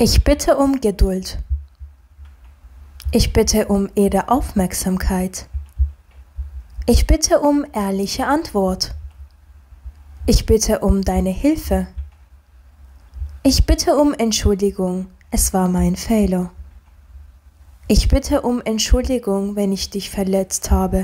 Ich bitte um Geduld. Ich bitte um Ihre Aufmerksamkeit. Ich bitte um ehrliche Antwort. Ich bitte um deine Hilfe. Ich bitte um Entschuldigung, es war mein Fehler. Ich bitte um Entschuldigung, wenn ich dich verletzt habe.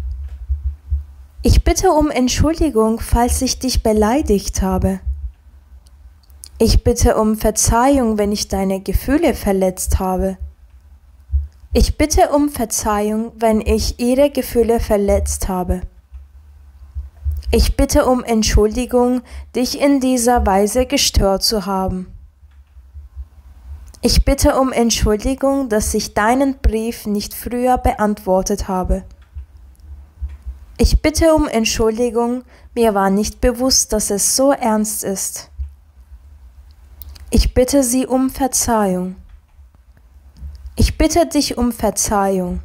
Ich bitte um Entschuldigung, falls ich dich beleidigt habe. Ich bitte um Verzeihung, wenn ich deine Gefühle verletzt habe. Ich bitte um Verzeihung, wenn ich ihre Gefühle verletzt habe. Ich bitte um Entschuldigung, dich in dieser Weise gestört zu haben. Ich bitte um Entschuldigung, dass ich deinen Brief nicht früher beantwortet habe. Ich bitte um Entschuldigung, mir war nicht bewusst, dass es so ernst ist. Ich bitte Sie um Verzeihung. Ich bitte dich um Verzeihung.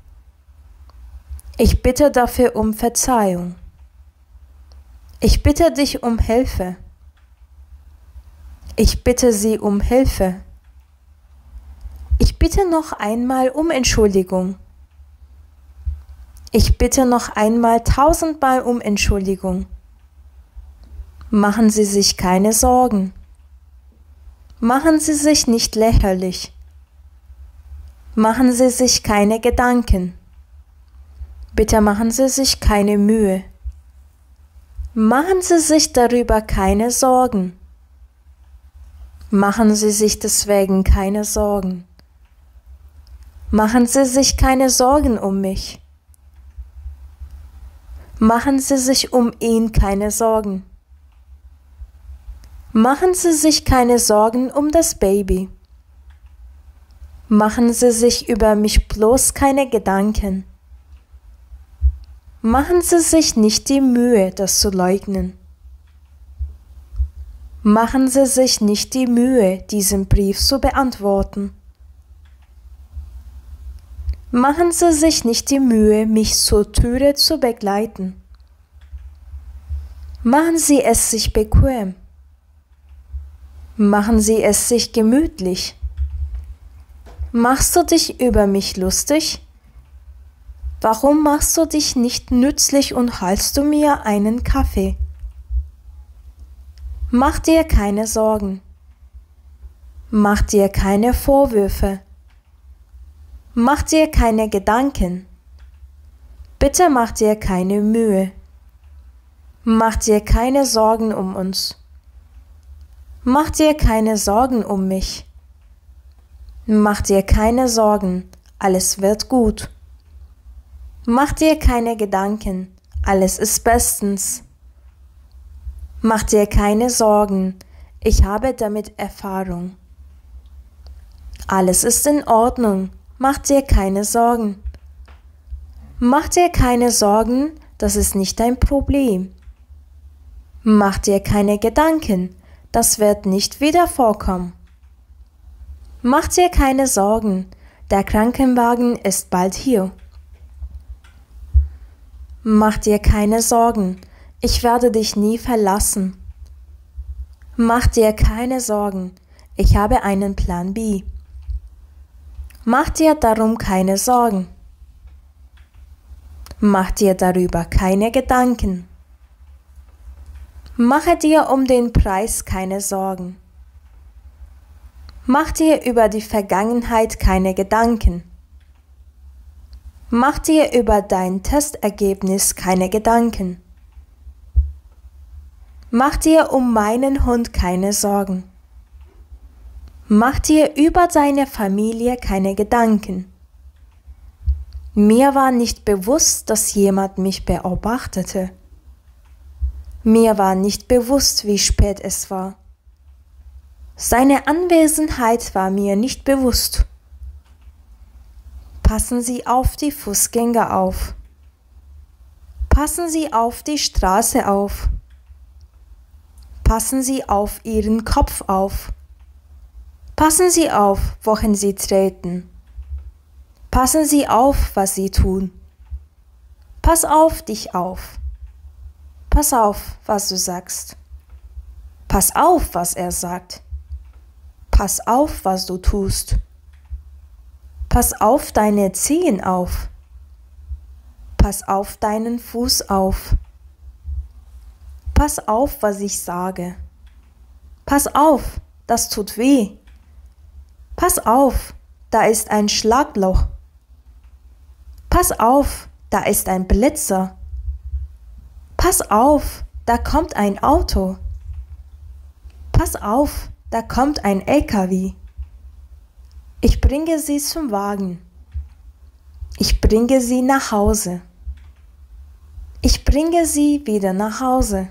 Ich bitte dafür um Verzeihung. Ich bitte dich um Hilfe. Ich bitte Sie um Hilfe. Ich bitte noch einmal um Entschuldigung. Ich bitte noch einmal 1000-mal um Entschuldigung. Machen Sie sich keine Sorgen. Machen Sie sich nicht lächerlich. Machen Sie sich keine Gedanken. Bitte machen Sie sich keine Mühe. Machen Sie sich darüber keine Sorgen. Machen Sie sich deswegen keine Sorgen. Machen Sie sich keine Sorgen um mich. Machen Sie sich um ihn keine Sorgen. Machen Sie sich keine Sorgen um das Baby. Machen Sie sich über mich bloß keine Gedanken. Machen Sie sich nicht die Mühe, das zu leugnen. Machen Sie sich nicht die Mühe, diesen Brief zu beantworten. Machen Sie sich nicht die Mühe, mich zur Türe zu begleiten. Machen Sie es sich bequem. Machen Sie es sich gemütlich. Machst du dich über mich lustig? Warum machst du dich nicht nützlich und holst du mir einen Kaffee? Mach dir keine Sorgen. Mach dir keine Vorwürfe. Mach dir keine Gedanken. Bitte mach dir keine Mühe. Mach dir keine Sorgen um uns. Mach dir keine Sorgen um mich. Mach dir keine Sorgen, alles wird gut. Mach dir keine Gedanken, alles ist bestens. Mach dir keine Sorgen, ich habe damit Erfahrung. Alles ist in Ordnung, mach dir keine Sorgen. Mach dir keine Sorgen, das ist nicht dein Problem. Mach dir keine Gedanken, das wird nicht wieder vorkommen. Mach dir keine Sorgen, der Krankenwagen ist bald hier. Mach dir keine Sorgen, ich werde dich nie verlassen. Mach dir keine Sorgen, ich habe einen Plan B. Mach dir darum keine Sorgen. Mach dir darüber keine Gedanken. Mache dir um den Preis keine Sorgen. Mach dir über die Vergangenheit keine Gedanken. Mach dir über dein Testergebnis keine Gedanken. Mach dir um meinen Hund keine Sorgen. Mach dir über deine Familie keine Gedanken. Mir war nicht bewusst, dass jemand mich beobachtete. Mir war nicht bewusst, wie spät es war. Seine Anwesenheit war mir nicht bewusst. Passen Sie auf die Fußgänger auf. Passen Sie auf die Straße auf. Passen Sie auf Ihren Kopf auf. Passen Sie auf, wohin Sie treten. Passen Sie auf, was Sie tun. Pass auf dich auf. Pass auf, was du sagst. Pass auf, was er sagt. Pass auf, was du tust. Pass auf deine Zehen auf. Pass auf deinen Fuß auf. Pass auf, was ich sage. Pass auf, das tut weh. Pass auf, da ist ein Schlagloch. Pass auf, da ist ein Blitzer. Pass auf, da kommt ein Auto. Pass auf, da kommt ein LKW. Ich bringe sie zum Wagen. Ich bringe sie nach Hause. Ich bringe sie wieder nach Hause.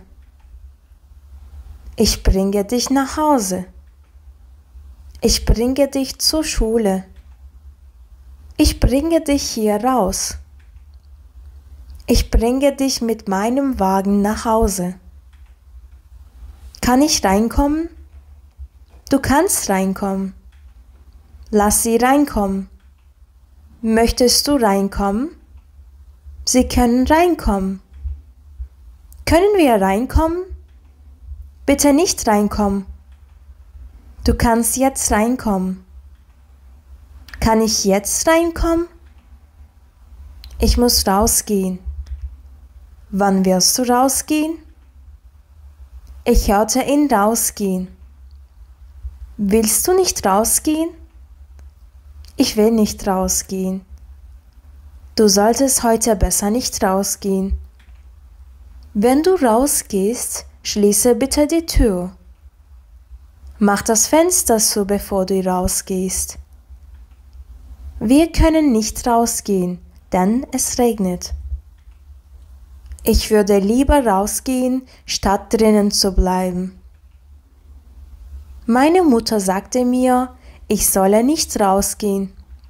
Ich bringe dich nach Hause. Ich bringe dich zur Schule. Ich bringe dich hier raus. Ich bringe dich mit meinem Wagen nach Hause. Kann ich reinkommen? Du kannst reinkommen. Lass sie reinkommen. Möchtest du reinkommen? Sie können reinkommen. Können wir reinkommen? Bitte nicht reinkommen. Du kannst jetzt reinkommen. Kann ich jetzt reinkommen? Ich muss rausgehen. Wann wirst du rausgehen? Ich hörte ihn rausgehen. Willst du nicht rausgehen? Ich will nicht rausgehen. Du solltest heute besser nicht rausgehen. Wenn du rausgehst, schließe bitte die Tür. Mach das Fenster zu, bevor du rausgehst. Wir können nicht rausgehen, denn es regnet. Ich würde lieber rausgehen, statt drinnen zu bleiben. Meine Mutter sagte mir, ich solle nicht rausgehen.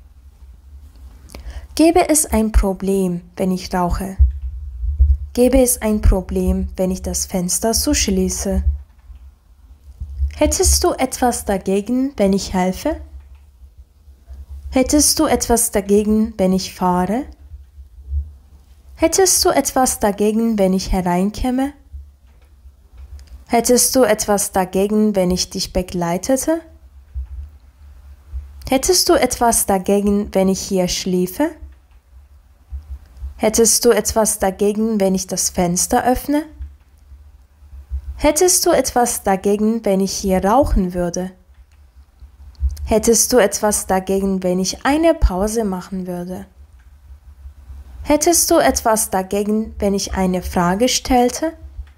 Gäbe es ein Problem, wenn ich rauche? Gäbe es ein Problem, wenn ich das Fenster zuschließe? Hättest du etwas dagegen, wenn ich helfe? Hättest du etwas dagegen, wenn ich fahre? Hättest du etwas dagegen, wenn ich hereinkäme? Hättest du etwas dagegen, wenn ich dich begleitete? Hättest du etwas dagegen, wenn ich hier schliefe? Hättest du etwas dagegen, wenn ich das Fenster öffne? Hättest du etwas dagegen, wenn ich hier rauchen würde? Hättest du etwas dagegen, wenn ich eine Pause machen würde? Hättest du etwas dagegen, wenn ich eine Frage stellte?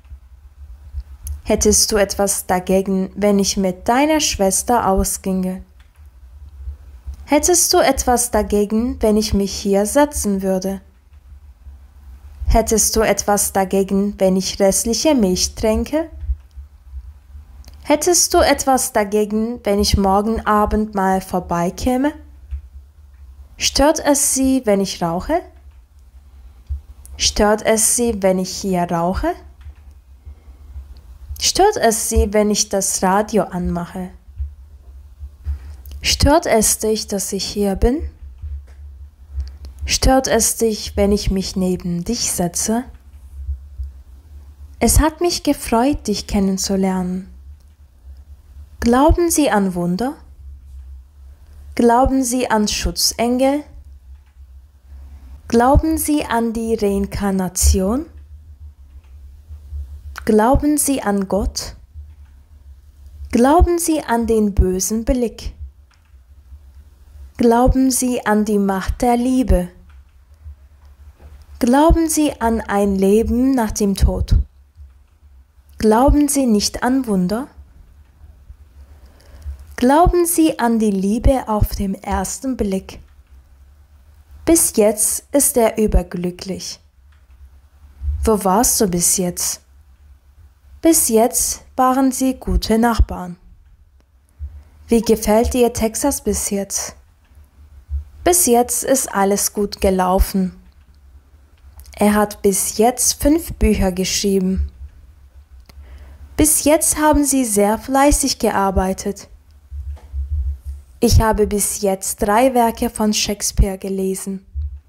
Hättest du etwas dagegen, wenn ich mit deiner Schwester ausginge? Hättest du etwas dagegen, wenn ich mich hier setzen würde? Hättest du etwas dagegen, wenn ich restliche Milch trinke? Hättest du etwas dagegen, wenn ich morgen Abend mal vorbeikäme? Stört es Sie, wenn ich rauche? Stört es Sie, wenn ich hier rauche? Stört es Sie, wenn ich das Radio anmache? Stört es dich, dass ich hier bin? Stört es dich, wenn ich mich neben dich setze? Es hat mich gefreut, dich kennenzulernen. Glauben Sie an Wunder? Glauben Sie an Schutzengel? Glauben Sie an die Reinkarnation? Glauben Sie an Gott? Glauben Sie an den bösen Blick? Glauben Sie an die Macht der Liebe? Glauben Sie an ein Leben nach dem Tod? Glauben Sie nicht an Wunder? Glauben Sie an die Liebe auf den ersten Blick? Bis jetzt ist er überglücklich. Wo warst du bis jetzt? Bis jetzt waren Sie gute Nachbarn. Wie gefällt dir Texas bis jetzt? Bis jetzt ist alles gut gelaufen. Er hat bis jetzt 5 Bücher geschrieben. Bis jetzt haben Sie sehr fleißig gearbeitet. Ich habe bis jetzt 3 Werke von Shakespeare gelesen.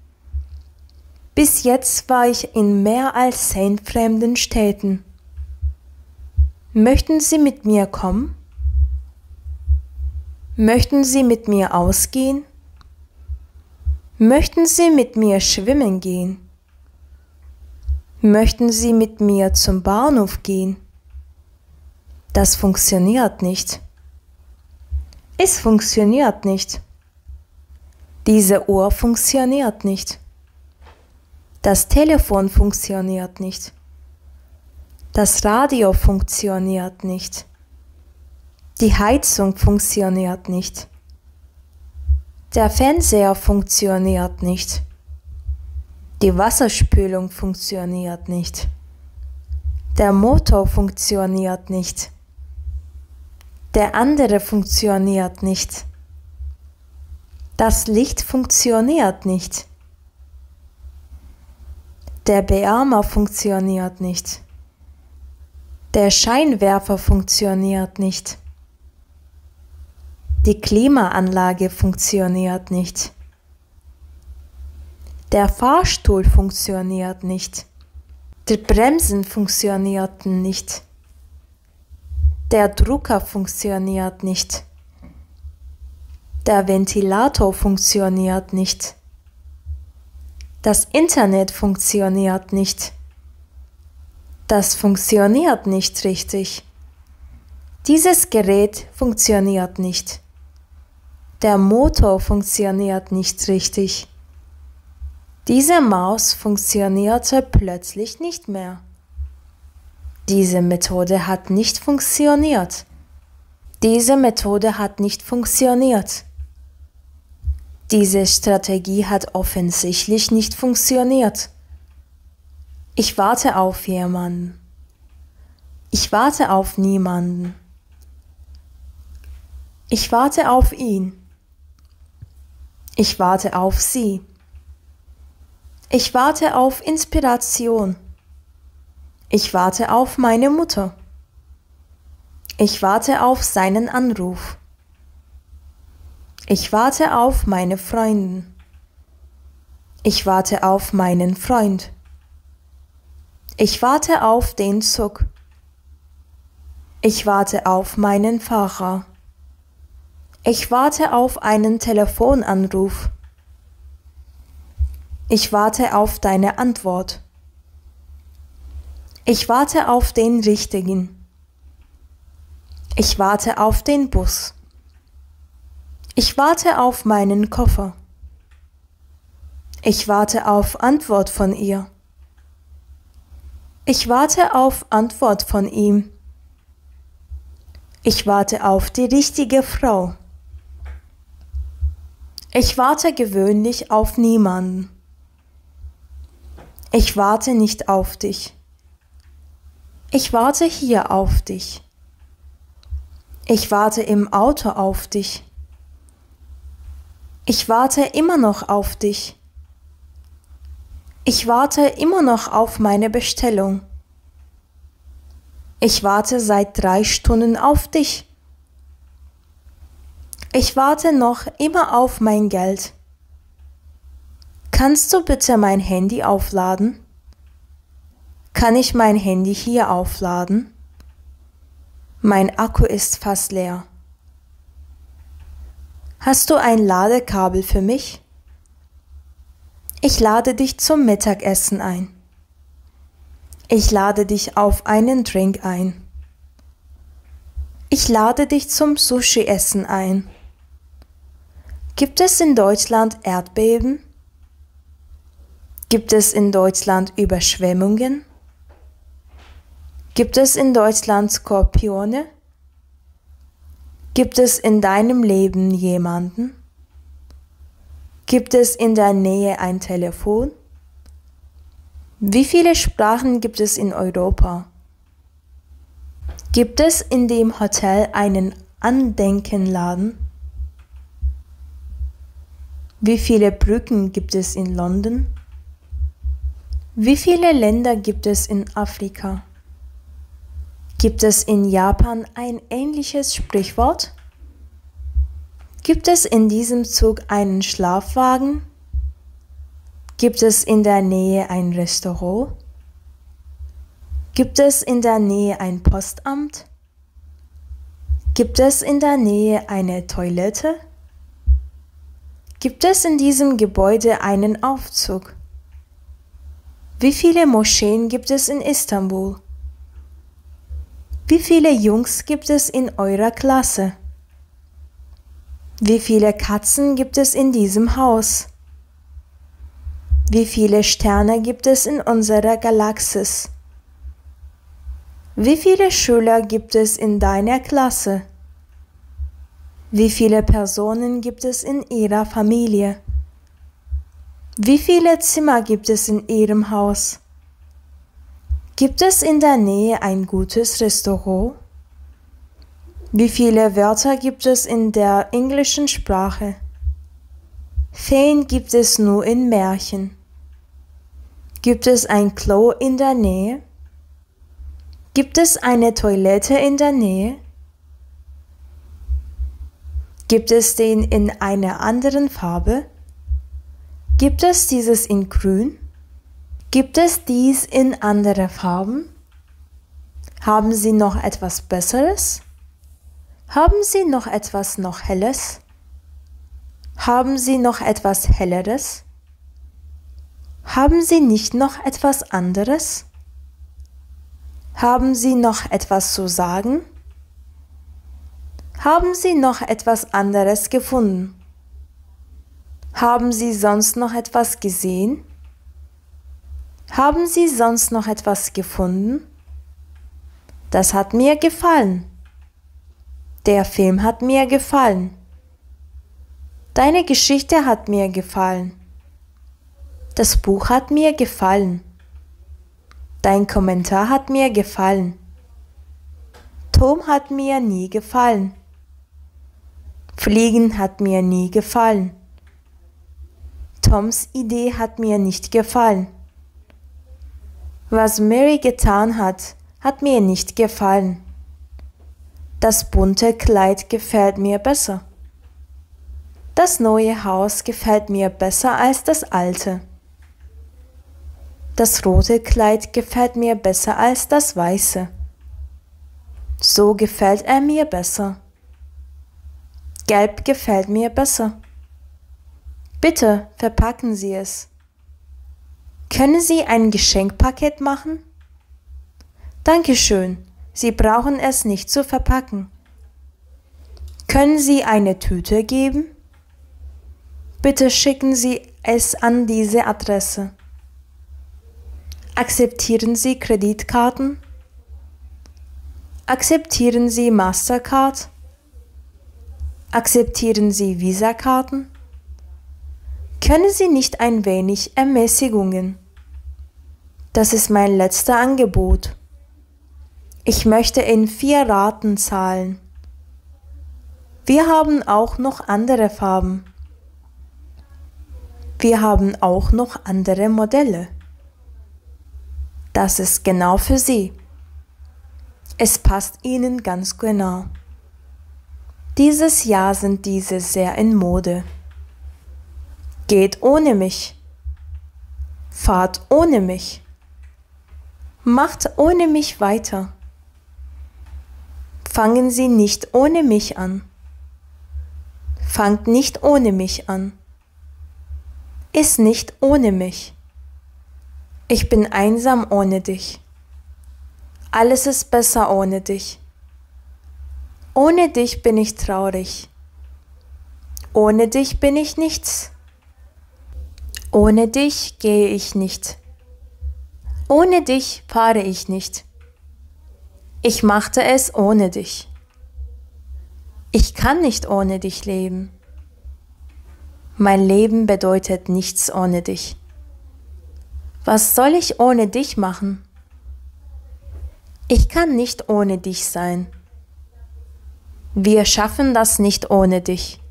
Bis jetzt war ich in mehr als 10 fremden Städten. Möchten Sie mit mir kommen? Möchten Sie mit mir ausgehen? Möchten Sie mit mir schwimmen gehen? Möchten Sie mit mir zum Bahnhof gehen? Das funktioniert nicht. Es funktioniert nicht. Diese Uhr funktioniert nicht. Das Telefon funktioniert nicht. Das Radio funktioniert nicht. Die Heizung funktioniert nicht. Der Fernseher funktioniert nicht. Die Wasserspülung funktioniert nicht. Der Motor funktioniert nicht. Der andere funktioniert nicht. Das Licht funktioniert nicht. Der Beamer funktioniert nicht. Der Scheinwerfer funktioniert nicht. Die Klimaanlage funktioniert nicht. Der Fahrstuhl funktioniert nicht. Die Bremsen funktionierten nicht. Der Drucker funktioniert nicht. Der Ventilator funktioniert nicht. Das Internet funktioniert nicht. Das funktioniert nicht richtig. Dieses Gerät funktioniert nicht. Der Motor funktioniert nicht richtig. Diese Maus funktionierte plötzlich nicht mehr. Diese Methode hat nicht funktioniert. Diese Methode hat nicht funktioniert. Diese Strategie hat offensichtlich nicht funktioniert. Ich warte auf jemanden. Ich warte auf niemanden. Ich warte auf ihn. Ich warte auf sie. Ich warte auf Inspiration. Ich warte auf meine Mutter. Ich warte auf seinen Anruf. Ich warte auf meine Freunde. Ich warte auf meinen Freund. Ich warte auf den Zug. Ich warte auf meinen Fahrer. Ich warte auf einen Telefonanruf. Ich warte auf deine Antwort. Ich warte auf den Richtigen. Ich warte auf den Bus. Ich warte auf meinen Koffer. Ich warte auf Antwort von ihr. Ich warte auf Antwort von ihm. Ich warte auf die richtige Frau. Ich warte gewöhnlich auf niemanden. Ich warte nicht auf dich. Ich warte hier auf dich. Ich warte im Auto auf dich. Ich warte immer noch auf dich. Ich warte immer noch auf meine Bestellung. Ich warte seit 3 Stunden auf dich. Ich warte noch immer auf mein Geld. Kannst du bitte mein Handy aufladen? Kann ich mein Handy hier aufladen? Mein Akku ist fast leer. Hast du ein Ladekabel für mich? Ich lade dich zum Mittagessen ein. Ich lade dich auf einen Drink ein. Ich lade dich zum Sushi-Essen ein. Gibt es in Deutschland Erdbeben? Gibt es in Deutschland Überschwemmungen? Gibt es in Deutschland Skorpione? Gibt es in deinem Leben jemanden? Gibt es in der Nähe ein Telefon? Wie viele Sprachen gibt es in Europa? Gibt es in dem Hotel einen Andenkenladen? Wie viele Brücken gibt es in London? Wie viele Länder gibt es in Afrika? Gibt es in Japan ein ähnliches Sprichwort? Gibt es in diesem Zug einen Schlafwagen? Gibt es in der Nähe ein Restaurant? Gibt es in der Nähe ein Postamt? Gibt es in der Nähe eine Toilette? Gibt es in diesem Gebäude einen Aufzug? Wie viele Moscheen gibt es in Istanbul? Wie viele Jungs gibt es in eurer Klasse? Wie viele Katzen gibt es in diesem Haus? Wie viele Sterne gibt es in unserer Galaxis? Wie viele Schüler gibt es in deiner Klasse? Wie viele Personen gibt es in ihrer Familie? Wie viele Zimmer gibt es in ihrem Haus? Gibt es in der Nähe ein gutes Restaurant? Wie viele Wörter gibt es in der englischen Sprache? Feen gibt es nur in Märchen. Gibt es ein Klo in der Nähe? Gibt es eine Toilette in der Nähe? Gibt es den in einer anderen Farbe? Gibt es dieses in grün? Gibt es dies in anderen Farben? Haben Sie noch etwas Besseres? Haben Sie noch etwas noch Helles? Haben Sie noch etwas Helleres? Haben Sie nicht noch etwas anderes? Haben Sie noch etwas zu sagen? Haben Sie noch etwas anderes gefunden? Haben Sie sonst noch etwas gesehen? Haben Sie sonst noch etwas gefunden? Das hat mir gefallen. Der Film hat mir gefallen. Deine Geschichte hat mir gefallen. Das Buch hat mir gefallen. Dein Kommentar hat mir gefallen. Tom hat mir nie gefallen. Fliegen hat mir nie gefallen. Toms Idee hat mir nicht gefallen. Was Mary getan hat, hat mir nicht gefallen. Das bunte Kleid gefällt mir besser. Das neue Haus gefällt mir besser als das alte. Das rote Kleid gefällt mir besser als das weiße. So gefällt er mir besser. Gelb gefällt mir besser. Bitte verpacken Sie es. Können Sie ein Geschenkpaket machen? Dankeschön, Sie brauchen es nicht zu verpacken. Können Sie eine Tüte geben? Bitte schicken Sie es an diese Adresse. Akzeptieren Sie Kreditkarten? Akzeptieren Sie Mastercard? Akzeptieren Sie Visakarten? Können Sie nicht ein wenig Ermäßigungen? Das ist mein letzter Angebot. Ich möchte in 4 Raten zahlen. Wir haben auch noch andere Farben. Wir haben auch noch andere Modelle. Das ist genau für Sie. Es passt Ihnen ganz genau. Dieses Jahr sind diese sehr in Mode. Geht ohne mich. Fahrt ohne mich. Macht ohne mich weiter. Fangen Sie nicht ohne mich an. Fangt nicht ohne mich an. Iss nicht ohne mich. Ich bin einsam ohne dich. Alles ist besser ohne dich. Ohne dich bin ich traurig. Ohne dich bin ich nichts. Ohne dich gehe ich nicht. Ohne dich fahre ich nicht. Ich machte es ohne dich. Ich kann nicht ohne dich leben. Mein Leben bedeutet nichts ohne dich. Was soll ich ohne dich machen? Ich kann nicht ohne dich sein. Wir schaffen das nicht ohne dich.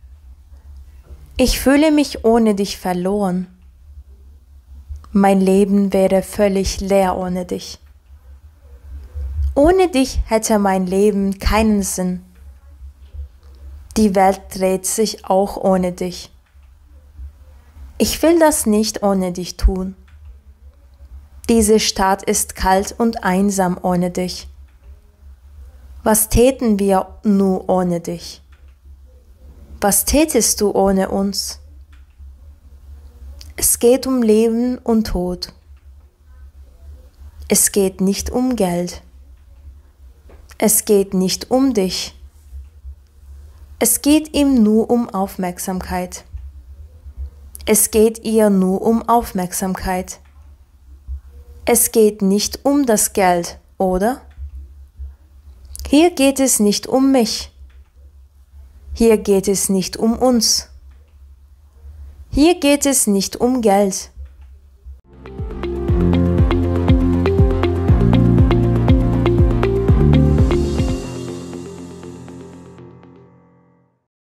Ich fühle mich ohne dich verloren. Mein Leben wäre völlig leer ohne dich. Ohne dich hätte mein Leben keinen Sinn. Die Welt dreht sich auch ohne dich. Ich will das nicht ohne dich tun. Diese Stadt ist kalt und einsam ohne dich. Was täten wir nur ohne dich? Was tätest du ohne uns? Es geht um Leben und Tod. Es geht nicht um Geld. Es geht nicht um dich. Es geht ihm nur um Aufmerksamkeit. Es geht ihr nur um Aufmerksamkeit. Es geht nicht um das Geld, oder? Hier geht es nicht um mich. Hier geht es nicht um uns. Hier geht es nicht um Geld.